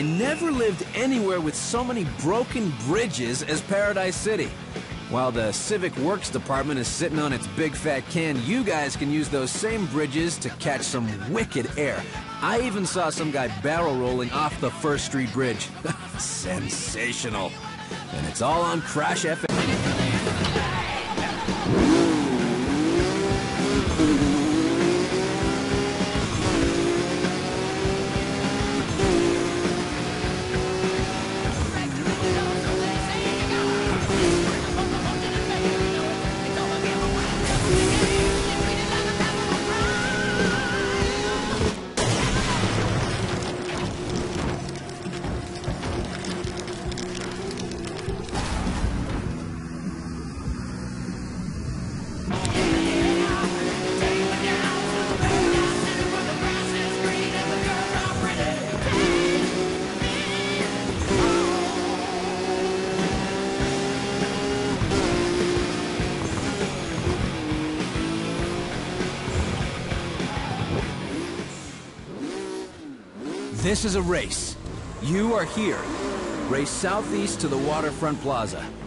I never lived anywhere with so many broken bridges as Paradise City. While the Civic Works Department is sitting on its big fat can, you guys can use those same bridges to catch some wicked air. I even saw some guy barrel rolling off the First Street Bridge. Sensational. And it's all on Crash FM. This is a race. You are here. Race southeast to the Waterfront Plaza.